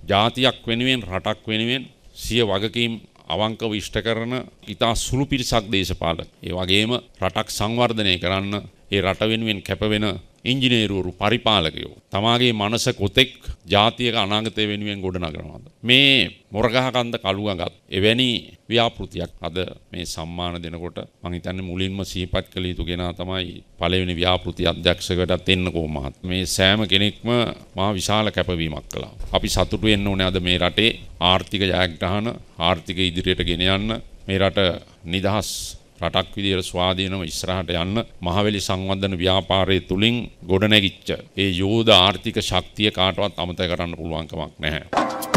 ජාතියක් වෙනුවෙන් රටක් වෙනුවෙන් සිය වගකීම් අවංකව ඉෂ්ට කරන ඉතා සුළු පිරිසක් දේශපාලක. ඒ වගේම රටක් සංවර්ධනය කරන්න ඒ රට වෙනුවෙන් කැපවෙන ඉංජිනේරුවරු පරිපාලකයෝ තමාගේ මනස කොතෙක් ජාතියක අනාගතය වෙනුවෙන් ගොඩනගනවාද. මේ මොරගහකන්ද කළුගඟත් එවැනි ව්‍යාපෘතියක් අද මේ සම්මාන දෙනකොට මම හිතන්නේ මුලින්ම සිහිපත් කළ යුතු කෙනා තමයි පළවෙනි ව්‍යාපෘති අධ්‍යක්ෂකවටත් එන්නකෝ මහත්. මේ සෑම කෙනෙක්ම මහා විශාල කැපවීමක් කළා. අපි සතුටු වෙන්න ඕනේ අද මේ රටේ ආර්ථික ජයග්‍රහණ ආර්ථික ඉදිරියට ගෙන යන්න මේ රට නිදහස් රටක් විදියට ස්වාධීනව ඉස්සරහට යන්න මහවැලි සංවර්ධන ව්‍යාපාරයේ තුලින් ගොඩනැගිච්ච ඒ යෝධ ආර්ථික ශක්තිය කාටවත් අමතක කරන්න පුළුවන් කමක් නැහැ.